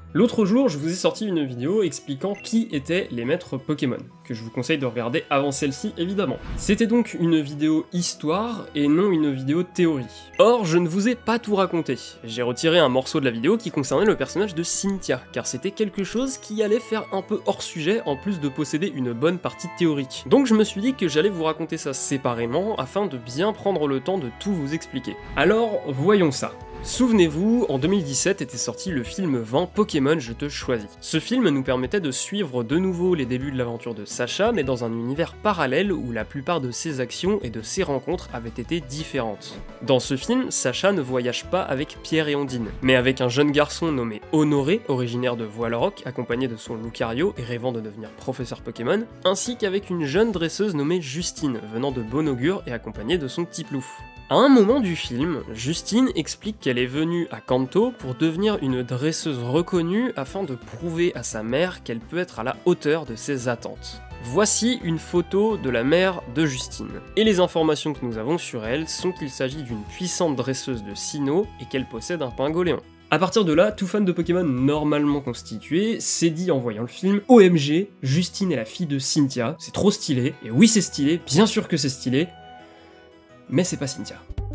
L'autre jour, je vous ai sorti une vidéo expliquant qui étaient les maîtres Pokémon, que je vous conseille de regarder avant celle-ci évidemment. C'était donc une vidéo histoire et non une vidéo théorie. Or, je ne vous ai pas tout raconté. J'ai retiré un morceau de la vidéo qui concernait le personnage de Cynthia, car c'était quelque chose qui allait faire un peu hors sujet en plus de posséder une bonne partie théorique. Donc je me suis dit que j'allais vous raconter ça séparément afin de bien prendre le temps de tout vous expliquer. Alors, voyons ça. Souvenez-vous, en 2017 était sorti le film 20 Pokémon Je te choisis. Ce film nous permettait de suivre de nouveau les débuts de l'aventure de Sacha, mais dans un univers parallèle où la plupart de ses actions et de ses rencontres avaient été différentes. Dans ce film, Sacha ne voyage pas avec Pierre et Ondine, mais avec un jeune garçon nommé Honoré, originaire de Voilorock, accompagné de son Lucario et rêvant de devenir professeur Pokémon, ainsi qu'avec une jeune dresseuse nommée Justine, venant de Bon Augure et accompagnée de son Tiplouf. À un moment du film, Justine explique qu'elle est venue à Kanto pour devenir une dresseuse reconnue afin de prouver à sa mère qu'elle peut être à la hauteur de ses attentes. Voici une photo de la mère de Justine. Et les informations que nous avons sur elle sont qu'il s'agit d'une puissante dresseuse de Sinnoh et qu'elle possède un Pingoléon. A partir de là, tout fan de Pokémon normalement constitué s'est dit en voyant le film « OMG, Justine est la fille de Cynthia, c'est trop stylé, et oui c'est stylé, bien sûr que c'est stylé, mais c'est pas Cynthia. »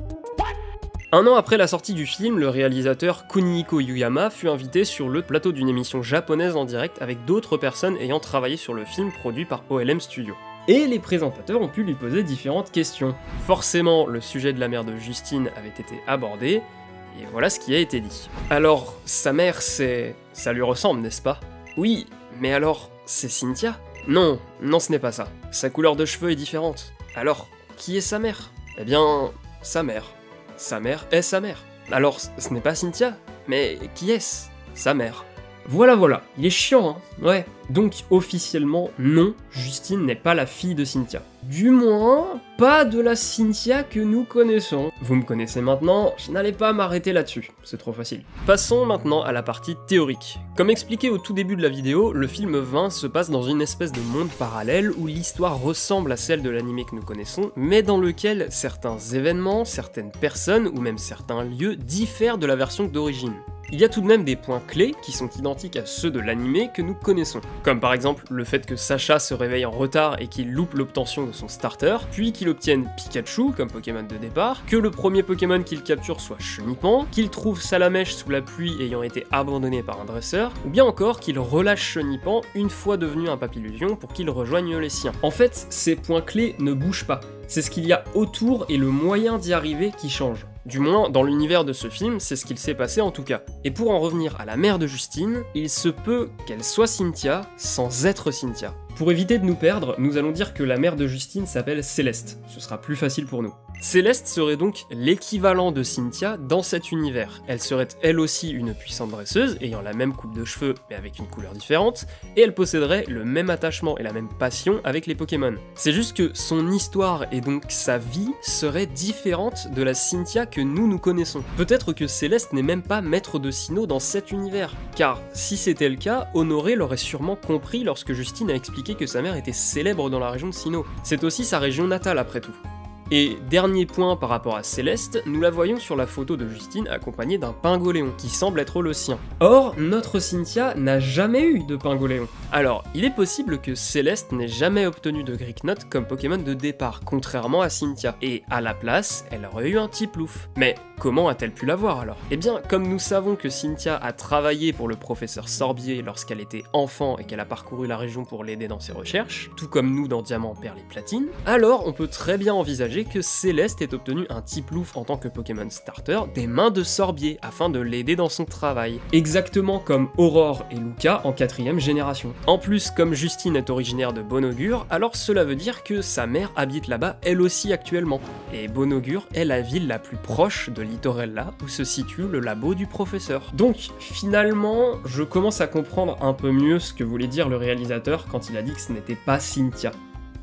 Un an après la sortie du film, le réalisateur Kunihiko Yuyama fut invité sur le plateau d'une émission japonaise en direct avec d'autres personnes ayant travaillé sur le film produit par OLM Studio. Et les présentateurs ont pu lui poser différentes questions. Forcément, le sujet de la mère de Justine avait été abordé, et voilà ce qui a été dit. Alors, sa mère c'est... ça lui ressemble, n'est-ce pas? Oui, mais alors, c'est Cynthia? Non, non ce n'est pas ça. Sa couleur de cheveux est différente. Alors, qui est sa mère? Eh bien, sa mère. Sa mère est sa mère. Alors, ce n'est pas Cynthia, mais qui est-ce? Sa mère. Voilà, il est chiant, hein? Ouais. Donc, officiellement, non, Justine n'est pas la fille de Cynthia. Du moins, pas de la Cynthia que nous connaissons. Vous me connaissez maintenant, je n'allais pas m'arrêter là-dessus, c'est trop facile. Passons maintenant à la partie théorique. Comme expliqué au tout début de la vidéo, le film 20 se passe dans une espèce de monde parallèle où l'histoire ressemble à celle de l'anime que nous connaissons, mais dans lequel certains événements, certaines personnes ou même certains lieux diffèrent de la version d'origine. Il y a tout de même des points clés qui sont identiques à ceux de l'anime que nous connaissons, comme par exemple le fait que Sacha se réveille en retard et qu'il loupe l'obtention de son starter, puis qu'il obtienne Pikachu comme Pokémon de départ, que le premier Pokémon qu'il capture soit Chenipan, qu'il trouve Salamèche sous la pluie ayant été abandonné par un dresseur, ou bien encore qu'il relâche Chenipan une fois devenu un Papillusion pour qu'il rejoigne les siens. En fait, ces points clés ne bougent pas, c'est ce qu'il y a autour et le moyen d'y arriver qui change. Du moins, dans l'univers de ce film, c'est ce qu'il s'est passé en tout cas. Et pour en revenir à la mère de Justine, il se peut qu'elle soit Cynthia sans être Cynthia. Pour éviter de nous perdre, nous allons dire que la mère de Justine s'appelle Céleste, ce sera plus facile pour nous. Céleste serait donc l'équivalent de Cynthia dans cet univers. Elle serait elle aussi une puissante dresseuse, ayant la même coupe de cheveux mais avec une couleur différente, et elle posséderait le même attachement et la même passion avec les Pokémon. C'est juste que son histoire et donc sa vie serait différente de la Cynthia que nous connaissons. Peut-être que Céleste n'est même pas maître de Sinnoh dans cet univers, car si c'était le cas, Honoré l'aurait sûrement compris lorsque Justine a expliqué que sa mère était célèbre dans la région de Sinnoh. C'est aussi sa région natale après tout. Et dernier point par rapport à Céleste, nous la voyons sur la photo de Justine accompagnée d'un Pingoléon, qui semble être le sien. Or, notre Cynthia n'a jamais eu de Pingoléon. Alors, il est possible que Céleste n'ait jamais obtenu de Greeknot comme Pokémon de départ, contrairement à Cynthia, et à la place, elle aurait eu un Tiplouf. Mais comment a-t-elle pu l'avoir alors? Eh bien, comme nous savons que Cynthia a travaillé pour le professeur Sorbier lorsqu'elle était enfant et qu'elle a parcouru la région pour l'aider dans ses recherches, tout comme nous dans Diamant, Perle et Platine, alors on peut très bien envisager que Céleste ait obtenu un Tiplouf en tant que Pokémon Starter des mains de Sorbier afin de l'aider dans son travail. Exactement comme Aurore et Luca en 4ème génération. En plus, comme Justine est originaire de Bon Augure, alors cela veut dire que sa mère habite là-bas elle aussi actuellement. Et Bon Augure est la ville la plus proche de Litorella où se situe le labo du professeur. Donc finalement, je commence à comprendre un peu mieux ce que voulait dire le réalisateur quand il a dit que ce n'était pas Cynthia.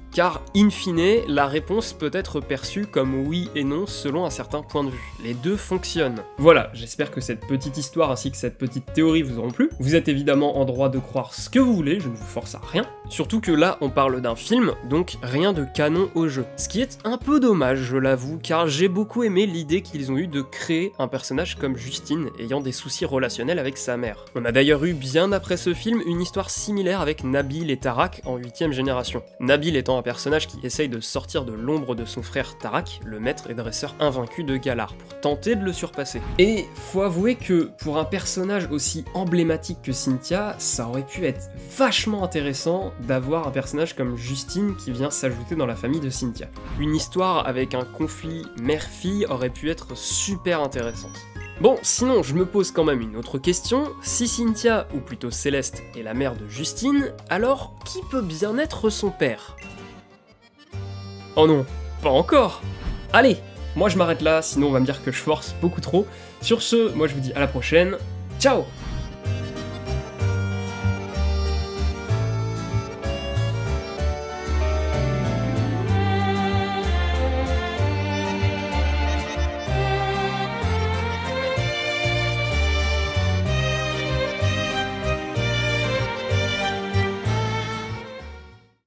car in fine, la réponse peut être perçue comme oui et non selon un certain point de vue. Les deux fonctionnent. Voilà, j'espère que cette petite histoire ainsi que cette petite théorie vous auront plu. Vous êtes évidemment en droit de croire ce que vous voulez, je ne vous force à rien. Surtout que là, on parle d'un film, donc rien de canon au jeu. Ce qui est un peu dommage, je l'avoue, car j'ai beaucoup aimé l'idée qu'ils ont eu de créer un personnage comme Justine, ayant des soucis relationnels avec sa mère. On a d'ailleurs eu, bien après ce film, une histoire similaire avec Nabil et Tarak en 8ème génération. Nabil étant un personnage qui essaye de sortir de l'ombre de son frère Tarak, le maître et dresseur invaincu de Galar, pour tenter de le surpasser. Et faut avouer que, pour un personnage aussi emblématique que Cynthia, ça aurait pu être vachement intéressant d'avoir un personnage comme Justine qui vient s'ajouter dans la famille de Cynthia. Une histoire avec un conflit mère-fille aurait pu être super intéressante. Bon, sinon, je me pose quand même une autre question. Si Cynthia, ou plutôt Céleste, est la mère de Justine, alors qui peut bien être son père? Oh non, pas encore! Allez, moi je m'arrête là, sinon on va me dire que je force beaucoup trop. Sur ce, moi je vous dis à la prochaine, ciao!